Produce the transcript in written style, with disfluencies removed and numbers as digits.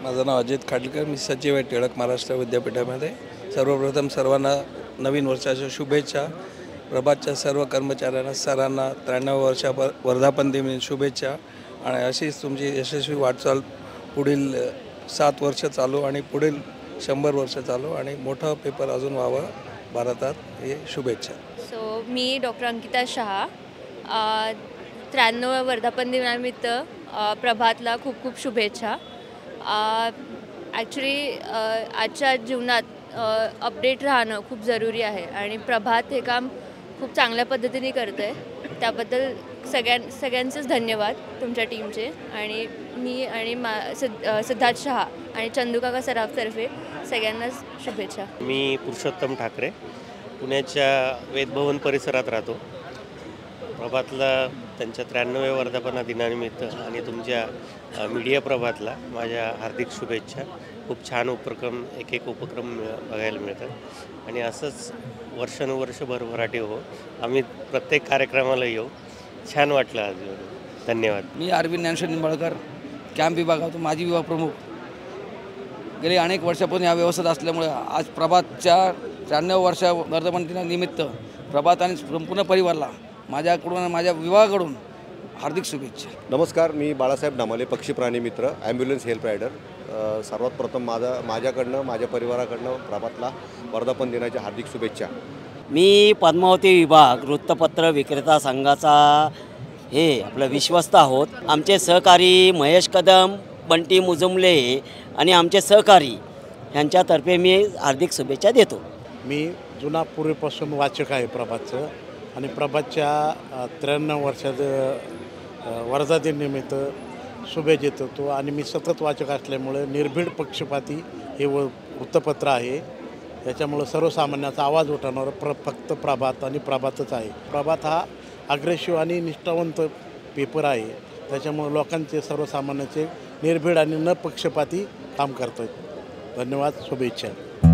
माझं नाव अजित खाडीलकर, मी सचिव आहे टिळक महाराष्ट्र विद्यापीठामध्ये। सर्वप्रथम सर्वांना नवीन वर्षाच्या शुभेच्छा। प्रभातच्या सर्व कर्मचाऱ्यांना, सरांना 93 वर्षा वर्धापन दिन शुभेच्छा। आणि अशीच तुमची यशस्वी वाटचाल पुढील 7 वर्ष चालू आणि पुढील 100 वर्ष चालू आणि मोठा पेपर अजून व्हावा भारतात, हे शुभेच्छा। सो मी डॉक्टर अंकिता शहा, 93व्या वर्धापन दिनानिमित्त प्रभातला खूप खूप शुभेच्छा। ॲक्च्युली आजच्या जीवनात अपडेट राहणं खूप जरुरी आहे आणि प्रभात हे काम खूप चांगल्या पद्धतीने करतं आहे। त्याबद्दल सगळ्यांचेच धन्यवाद तुमच्या टीमचे। आणि मी आणि सिद्धार्थ शहा आणि चंदूकाका सराफतर्फे सगळ्यांनाच शुभेच्छा। मी पुरुषोत्तम ठाकरे, पुण्याच्या वेदभवन परिसरात राहतो। प्रभातला त्यांच्या 93व्या वर्धापन दिनानिमित्त आणि तुमच्या मीडिया प्रभातला माझ्या हार्दिक शुभेच्छा। खूप छान उपक्रम, एक उपक्रम बघायला मिळतात आणि असंच वर्षानुवर्ष भरभराटी हो, आम्ही प्रत्येक कार्यक्रमाला येऊ। छान वाटलं आज। धन्यवाद। मी अरविंद ज्ञानेश्वर निंबाळकर, कॅम्प विभागातून माजी विभाग प्रमुख। गेली अनेक वर्षापासून या व्यवस्थेत असल्यामुळे आज प्रभातच्या 93 वर्षा वर्धापन दिनानिमित्त प्रभात आणि संपूर्ण परिवाराला माझ्याकडून आणि माझ्या विभागाकडून हार्दिक शुभेच्छा। नमस्कार, मी बाळासाहेब नामाले, पक्षी प्राणी मित्र, ॲम्ब्युलन्स हेल्प रायडर। सर्वात प्रथम माझ्याकडनं माझ्या परिवाराकडनं प्रभातला वर्धापन दिनाच्या हार्दिक शुभेच्छा। मी पद्मावती विभाग वृत्तपत्र विक्रेता संघाचा आपलं विश्वस्त आहोत। आमचे सहकारी महेश कदम, बंटी मुजुमले आणि आमचे सहकारी यांच्यातर्फे मी हार्दिक शुभेच्छा देतो। मी जुना पूर्वीपासून वाचक आहे प्रभातचं आणि प्रभातच्या 93 वर्षाचं वर्धादिनानिमित्त शुभेच्छा देतो। आणि मी सतत वाचक असल्यामुळे निर्भीड पक्षपाती हे वृत्तपत्र आहे, त्याच्यामुळं सर्वसामान्याचा आवाज उठवणारं फक्त प्रभात आणि प्रभातच आहे। प्रभात हा अग्रेसिव्ह आणि निष्ठावंत पेपर आहे, त्याच्यामुळे लोकांचे सर्वसामान्याचे निर्भीड आणि न पक्षपाती काम करतात। धन्यवाद, शुभेच्छा।